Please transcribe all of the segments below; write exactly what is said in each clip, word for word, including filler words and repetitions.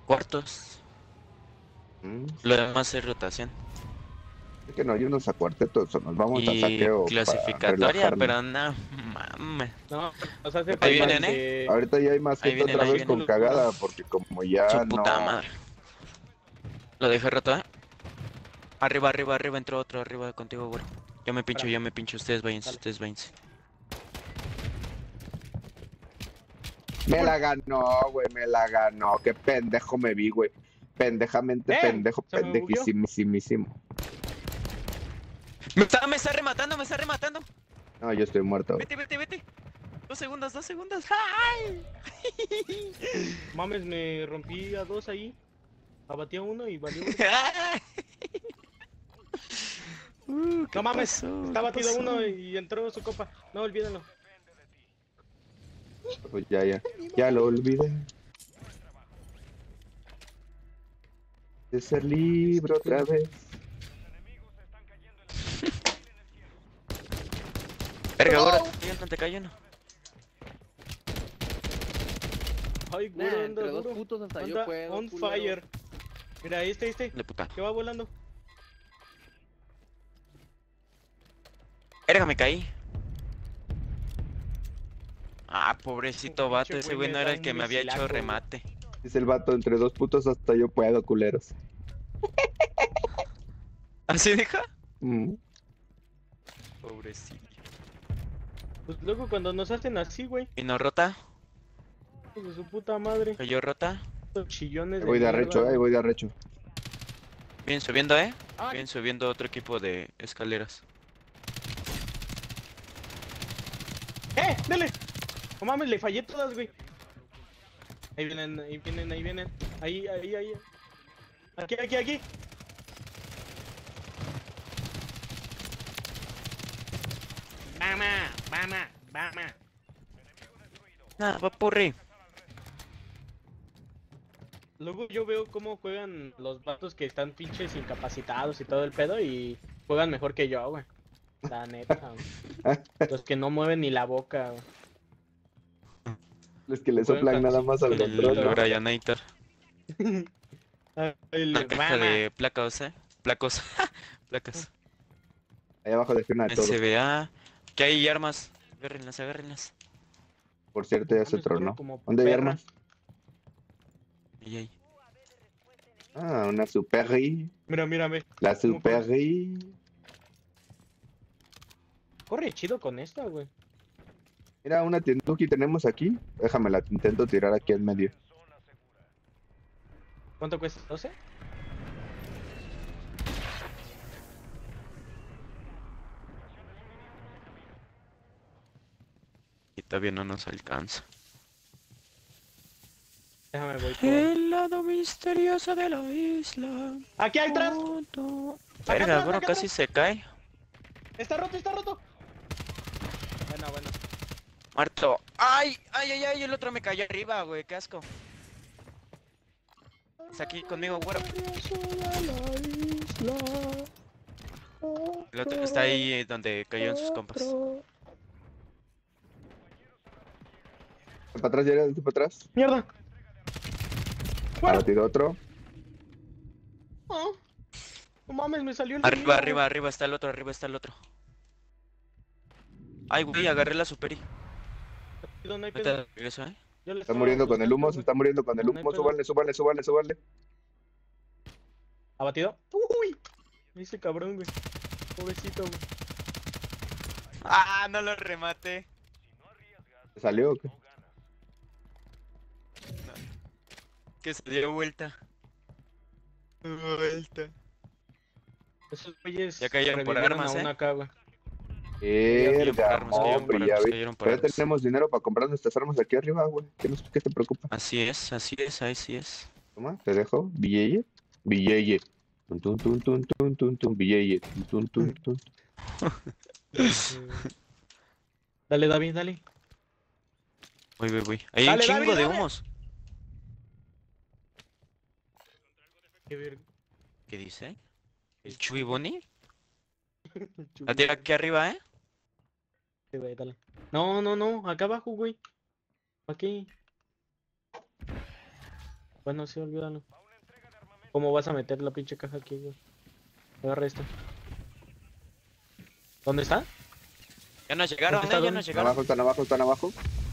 Cuartos. Mm, Lo demás es rotación. es que no hay unos a cuartetos o nos vamos a Y saqueo para clasificatoria, relajarnos. pero no, mames. No, nos hace Ahí falta vienen, el ¿eh? de... Ahorita ya hay más Ahí gente vienen, otra ahí vez con vienen. cagada, porque como Su ya puta no... madre. Lo dejé roto, ¿eh? Arriba, arriba, arriba, entró otro arriba contigo, güey. Yo me pincho, Espérame. yo me pincho. Ustedes váyanse, Dale. ustedes váyanse. Me la ganó, güey, me la ganó. Qué pendejo me vi, güey. Pendejamente ¡Eh! pendejo, Se me bugueó. pendejísimísimo. Me está, me está rematando, me está rematando. No, yo estoy muerto. Vete, vete, vete. Dos segundos, dos segundos. ¡Ay! Mames, me rompí a dos ahí. Abatí a uno y valió. Uh, ¿qué No mames, pasó? está ¿Qué batido pasó? uno y entró su copa. No, olvídalo. Pues ya, ya. Ya lo olvidé. De ser libre otra vez. Verga, ahora te cayó uno, te cayó uno. Ay, güey, Nah, anda entre dos duro. putos hasta yo Anda puedo, on culero. fire. Mira, este, este. De puta. Que va volando. Verga, me caí. Ah, pobrecito Pinche vato, ese güey güey me no da era el un que me había hecho misilazo, güey. remate. Dice el vato, entre dos putos hasta yo puedo, culeros. ¿Así dijo? Mm. Pobrecillo. Pues luego cuando nos hacen así, güey. ¿Y no rota? Hijos de su puta madre. ¿Cayó rota? Estos chillones Ahí voy de mierda, arrecho, ahí güey. voy de arrecho. Bien subiendo, ¿eh? Ah, Bien subiendo otro equipo de escaleras. ¡Eh! ¡Dale! No mames, le fallé todas, güey. Ahí vienen, ahí vienen, ahí vienen. Ahí, ahí, ahí. Aquí, aquí, aquí. Vamos, vamos, vamos. Nada, papurri. Luego yo veo cómo juegan los vatos que están pinches incapacitados y todo el pedo y juegan mejor que yo, güey. La neta, güey. Los que no mueven ni la boca, güey. Los que le Juegan soplan nada más al Con El control. ¿no? Bryanator. Ah, el- Una caja Mama. de placos, ¿eh? Placos. Placas. Ahí abajo dejé una de todo. S B A. ¿Qué hay armas? Agárrenlas, agárrenlas. Por cierto, ya se Mames, corre tronó. como ¿Dónde hay perra. armas? Ahí, ahí. Ah, una Superri. Mira, mírame. La ¿Cómo corre? Superri. Corre chido con esta, güey. Mira, una Tentuki tenemos aquí. Déjame la intento tirar aquí en medio. ¿Cuánto cuesta? ¿doce? Y todavía no nos alcanza. Déjame voy por... El lado misterioso de la isla. ¡Aquí hay atrás! Todo- Acá Verga, atrás, bro, acá casi atrás. se cae. ¡Está roto, está roto! Bueno, bueno. Muerto. ¡Ay! ¡Ay, ay, ay! El otro me cayó arriba, güey. ¡Qué asco! Está aquí conmigo, güero. El otro está ahí eh, donde cayeron sus compas. Para atrás, ya era, para atrás. ¡Mierda! Ha ¡Fuera! batido otro. Ah, no mames, me salió el Arriba, enemigo, arriba, arriba está el otro, arriba está el otro. Ay, güey, agarré la superi. güey. No hay Ahorita pedo. regreso, ¿eh? Yo le Está estaba muriendo con el humo, buscando, se güey. está muriendo con el No, no hay humo. pedo. Súbanle, súbanle, súbanle, súbanle. ¿Abatido? ¡Uy! Ese cabrón, güey. Pobrecito, güey. ¡Ah! No lo remate. ¿Se salió o qué? Que se dio vuelta. Vuelta. Esos güeyes Ya cayeron por revivieron armas, a ¿eh? una acá, güey. cayeron por Verga, armas, cayeron por hombre, ya armas, ves. cayeron por Pero ya armas. tenemos dinero para comprar nuestras armas aquí arriba, güey. ¿Qué, nos- qué te preocupa? Así es, así es, así es. Toma, te dejo. Billete. Billete. Tun, tun, tun, tun, tun, tun, tun, billete. Tun, tun, tun, tun. Dale, David, dale. Voy, voy, voy. Hay Dale, un chingo David, de dale. humos. Qué verga. ¿Qué dice? ¿El Chuy Bonnie? Chulo, La tira güey. aquí arriba, ¿eh? Sí, güey, dale. No, no, no, acá abajo, güey. Aquí. Bueno, sí, olvídalo. ¿Cómo vas a meter la pinche caja aquí, güey? Agarra esto. ¿Dónde está? Ya nos llegaron, ¿Dónde está? eh, ya ¿Dónde? nos Están llegaron. abajo, están abajo, están abajo.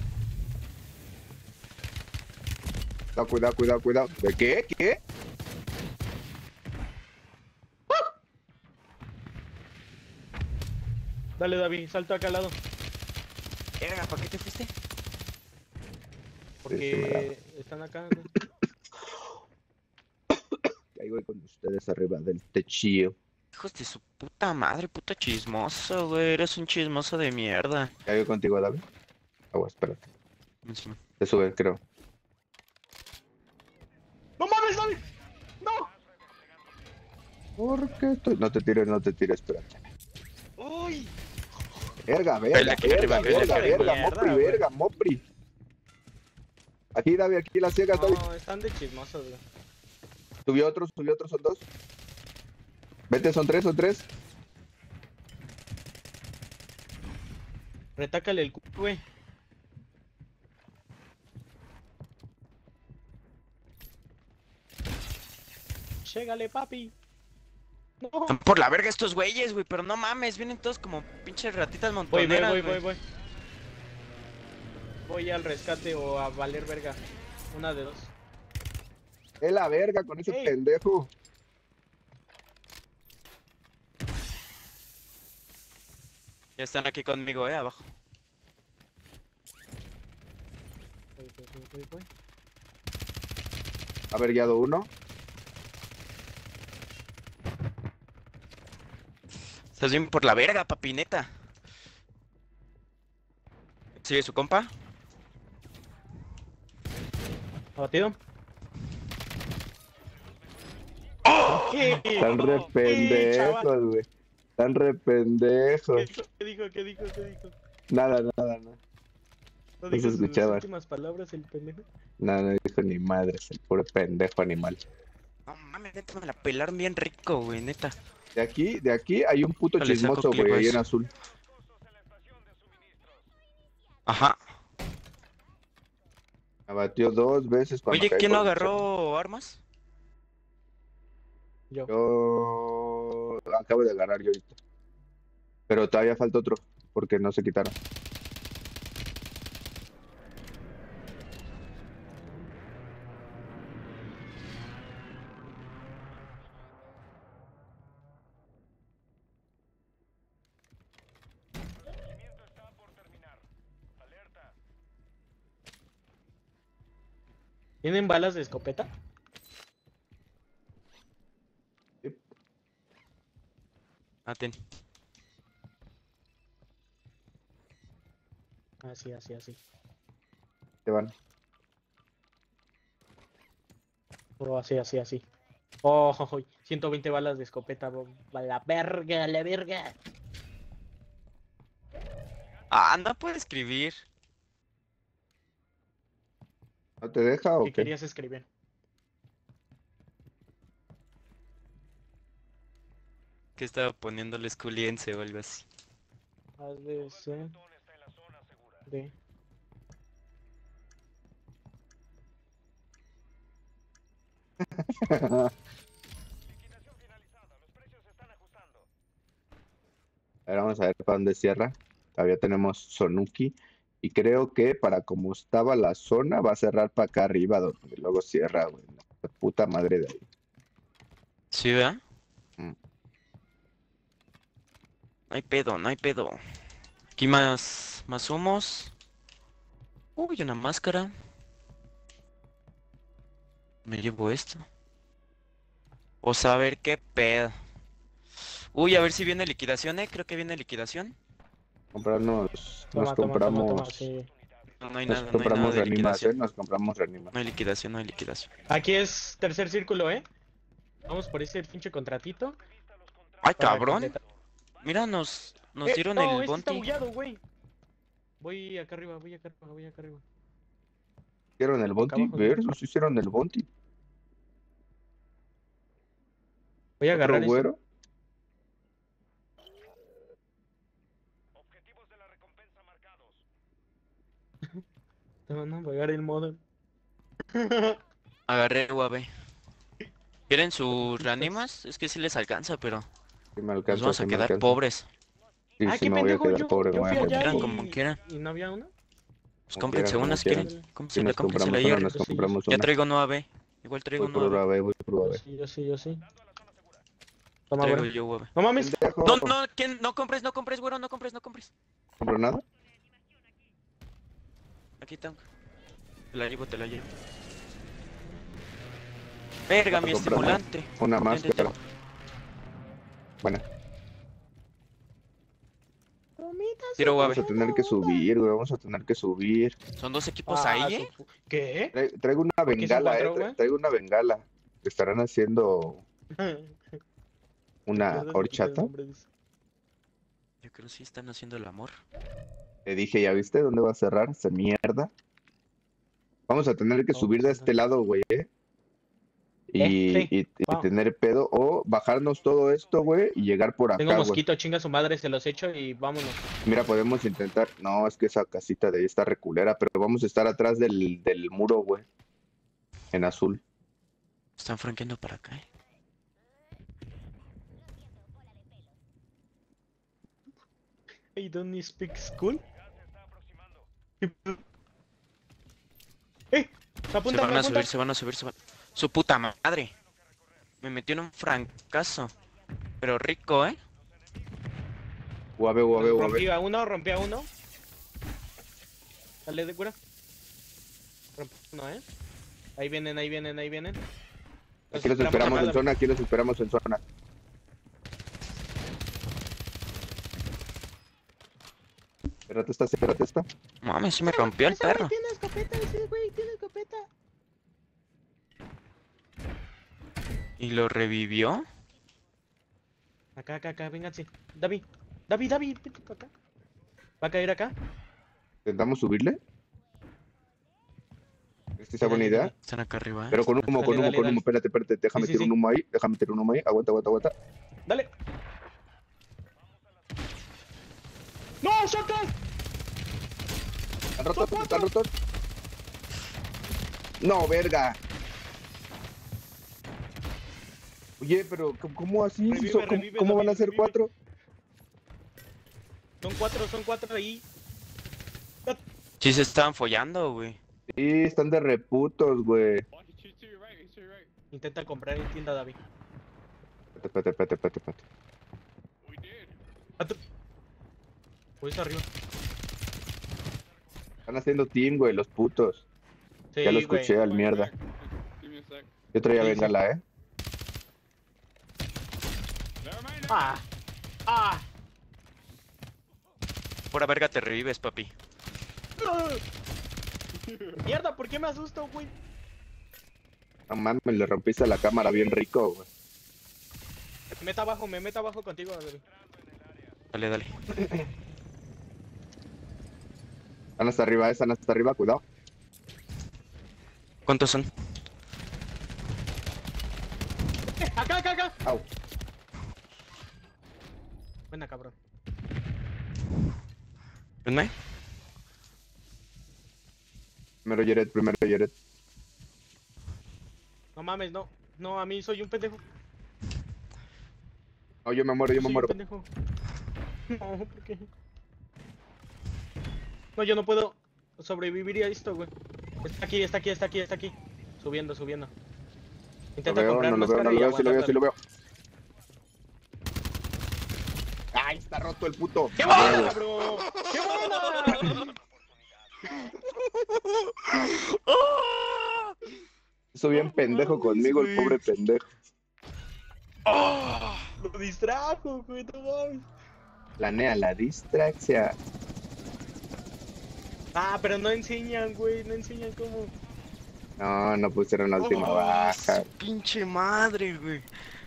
No, cuidado, cuidado, cuidado. ¿De qué? ¿Qué? Dale, David, salto acá al lado. Verga, ¿para qué te fuiste? Sí, sí, me Porque están acá, güey. Ahí voy con ustedes arriba del techillo. Hijos de su puta madre, puto chismoso, güey. Eres un chismoso de mierda. Ya voy contigo, David. Agua, espérate. Encima. Te sube, creo. ¡No mames, David! ¡No! ¿Por qué estoy? No te tires, no te tires, espérate. ¡Uy! Verga, Pele verga, aquí verga, arriba, pele verga, aquí verga, arriba. Mopri, Mierda, güey. verga, Mopri. Aquí, David, aquí la ciega, David. No, están de chismosos, güey. Subió otro, subió otro, son dos. Vete, son tres, son tres. Retácale el culo, güey. Llégale, papi. No. Están por la verga estos güeyes, güey. Pero no mames, vienen todos como pinches ratitas Voy, voy, montoneras, voy, güey. voy, voy. Voy al rescate o a valer verga. Una de dos. Es la verga con ese Ey. pendejo. Ya están aquí conmigo, eh, abajo. Voy, voy, voy, voy, voy. Haber guiado uno. Estás bien por la verga, papineta. ¿Sigue su compa? ¿Abatido? ¿Qué? Están re ¿Qué, chaval? pendejos, güey. Están re pendejos. ¿Qué dijo? ¿Qué dijo? ¿Qué dijo? Nada, nada, nada. ¿No se dijo sus escuchaba. últimas palabras el pendejo? Nada, no dijo ni madres, el puro pendejo animal. No mames, neta, me la pelaron bien rico, güey, neta. De aquí, de aquí hay un puto Le saco chismoso, clip güey, a ahí en eso. azul. Ajá. Abatió dos veces cuando Oye, caí ¿quién no por el agarró armas? Yo. Yo acabo de agarrar yo ahorita. Pero todavía falta otro, porque no se quitaron. ¿Tienen balas de escopeta? Aten. Así, así, así. Se van. Oh, así, así, así. Oh, oh, oh, ciento veinte balas de escopeta, bo- a la verga, a la verga. Ah, no puede escribir. ¿No te deja o ¿Qué qué? querías escribir? Que estaba poniéndole esculiense o algo así. A, B, C, D. A ver, vamos a ver para dónde cierra. Todavía tenemos Sonuki. Y creo que para como estaba la zona, va a cerrar para acá arriba, donde luego cierra, güey. La puta madre de ahí. ¿Sí, verdad? Mm. No hay pedo, no hay pedo. Aquí más, más humos. Uy, una máscara. Me llevo esto. O saber qué pedo. Uy, a ver si viene liquidación, eh. Creo que viene liquidación. Comprarnos, Toma, nos toma, toma, toma, compramos, sí. No, no hay nos nada, no hay nada compramos de reanimación, liquidación. nos compramos reanimación. No hay liquidación, no hay liquidación. Aquí es tercer círculo, ¿eh? Vamos por ese pinche contratito. Ay, para cabrón. completar- Mira, nos, nos Eh, dieron no, el este está bounty. bugueado, güey. Voy acá arriba, voy acá arriba, voy acá arriba. ¿Hicieron el bounty? abajo, Ver, ¿no? ¿los hicieron el bounty? Voy a ¿Otro agarrar esto. güero? Te van a pagar el modem. Agarré U A V. ¿Quieren sus reanimas? Es que sí les alcanza, pero Si me nos alcanza, vamos si a me quedar alcanza. pobres. Sí, Ah, sí, qué me voy a pendejo, quedar yo, pobre, me yo voy fui a allá quieran, arrepentir. como y... quieran. ¿Y no había una? Pues Como cómprense quieran, como una si quieran. quieren. Si Cómprensela, nos cómprensela compramos una, ayer. nos Yo sí, yo compramos Ya una. traigo nueve. Igual traigo Voy por U A nueve. V, voy por Yo U A V. sí, yo sí, yo sí. Toma, Traigo güero. yo U A V. No mames. Pendejo. No, no, ¿quién? No compres, no compres, güero, no compres, no compres. ¿Compro nada? Aquí tengo. Te la llevo, te la llevo. Verga, Voy mi a comprar estimulante. Una Ten, ten, ten. máscara. Buena. Tiro Vamos a U A V. tener que subir, güey. Vamos a tener que subir. Son dos equipos Ah, ahí, su ¿eh? pu- ¿Qué? Tra- Traigo una ¿Por qué son bengala, eh. cuatro, tra- güey? Traigo una bengala. ¿Estarán haciendo una Recuerda, le quita el horchata? nombre de eso. Yo creo que sí están haciendo el amor. Te dije, ¿ya viste dónde va a cerrar esa mierda? Vamos a tener que No, subir de pues, este lado, güey, ¿eh? Eh, Y, sí. y- y Vamos. tener pedo. O bajarnos todo esto, güey, y llegar por Tengo acá, güey. mosquito, chinga su madre, se los echo y vámonos. Mira, podemos intentar. No, es que esa casita de ahí está reculera, pero vamos a estar atrás del, del muro, güey. En azul. Están franqueando para acá, ¿eh? I don't speak school. ¡Eh! Se ¡Apunta, van a apunta! subir, se van a subir, se van. Su puta madre. Me metió en un francazo. Pero rico, ¿eh? U A V, U A V, U A Rompí V. a uno, rompí a uno. Dale de cura. Rompí a uno, ¿eh? Ahí vienen, ahí vienen, ahí vienen. Aquí los esperamos en acá, zona, aquí los esperamos en zona. Espérate esta, espérate esta. Mames, sí me rompió el Ese güey perro. tiene escopeta, ese güey tiene escopeta. ¿Y lo revivió? Acá, acá, acá, vénganse. David, David, David, vete para acá. ¿Va a caer acá? ¿Intentamos subirle? ¿Esta es Sí, buena dale, idea? dale. Están acá arriba, ¿eh? Pero con Están humo, acá. con Dale, humo, dale, con dale. humo. Espérate, espérate. Déjame Sí, sí, meter un sí. humo ahí. Déjame meter un humo ahí. Aguanta, aguanta, aguanta. Dale. ¡No, Shotgun! ¿Están rotos? ¿Están rotos? No, verga. Oye, pero ¿cómo- ¿cómo así? Revive, ¿Cómo, revive, cómo van a David, ser revive. cuatro? Son cuatro, son cuatro ahí. Sí se estaban follando, güey. Sí, están de reputos, güey. Intenta comprar en tienda, David. Espérate, espérate, espérate, espérate. Atr- Pues arriba. Están haciendo team, güey, los putos. Sí, Ya lo güey. escuché al mierda. Yo traía Sí, sí. bengala, ¿eh? Ah. Ah. Pura verga te revives, papi. Mierda, ¿por qué me asusto, güey? No mames, le rompiste la cámara bien rico, güey. Me meta abajo, me meta abajo contigo, David. Dale, dale. Están hasta arriba, eh, están hasta arriba, cuidado. ¿Cuántos son? Eh, acá, acá, acá. Au. Buena, cabrón. Venme. Primero Jared, primero Jared. No mames, no. No, a mí soy un pendejo. No, yo me muero, yo me soy muero. un pendejo. No, ¿por qué? No, yo no puedo sobrevivir a esto, güey. Está aquí, está aquí, está aquí, está aquí. Subiendo, subiendo. Lo Intenta veo, comprar no lo veo, máscara no lo y veo, sí lo veo, sí lo aguantar. veo. ¡Ay, está roto el puto! ¡Qué A buena, huevo. bro! ¡Qué buena! Hizo bien pendejo conmigo el pobre pendejo. Lo distrajo, güey, no mames. Planea la distracción. Ah, pero no enseñan, güey, no enseñan cómo. No, no pusieron la última Oh, baja. su pinche madre, güey.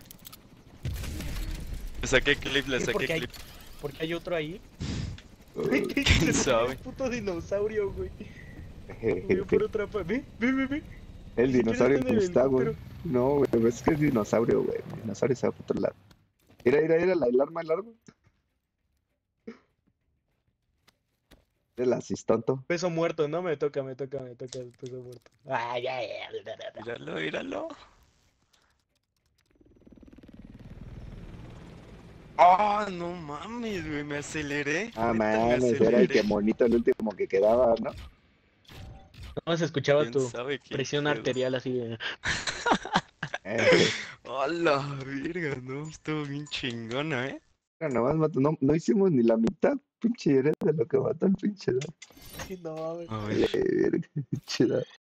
Le saqué clip, le ¿Por saqué qué hay- clip. ¿Por qué hay otro ahí? Uy, ¿Quién sabe? El puto dinosaurio, güey. Voy por otra pa- Ve, ve, ve, ve. El Ni siquiera dinosaurio está en no el está, güey. helicóptero. No, güey, es que es dinosaurio, güey. El dinosaurio se va por otro lado. Mira, mira, mira, la- el arma, el arma. El asistonto. Peso muerto, no me toca, me toca, me toca el peso muerto. Ay, ay, ay. Míralo, míralo. Ah, no mames, güey, me aceleré. Ah, Neta, me mames, era el aceleré. que monito el último que quedaba, ¿no? No se escuchaba ¿Quién tu sabe qué presión pedo? arterial así de... Eh, Hola, virga, no, estuvo bien chingona, ¿eh? pero nomás mató- no, no hicimos ni la mitad, pinche, eres de lo que mató el pinche. No mames. A ver. Dale, verga, chida.